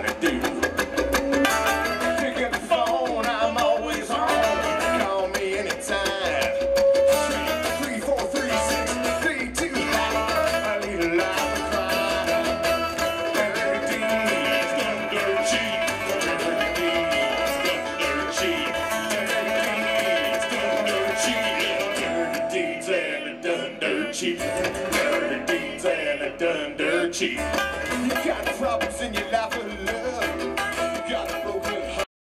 gotta do. Pick up the phone, I'm always on. Call me anytime. 3-4-3-6-3-2. I lead a life of crime. Dirty deeds done dirt cheap. Dirty deeds done dirt cheap. Dirty deeds done dirt cheap. Dirty deeds and it done dirt cheap. Dirty deeds and it done dirt cheap. You got problems in your